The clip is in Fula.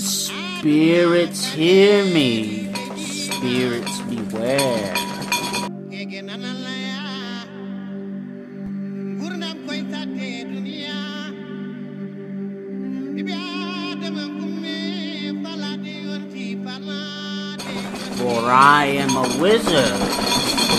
Spirits hear me. Spirits beware. For I am a wizard.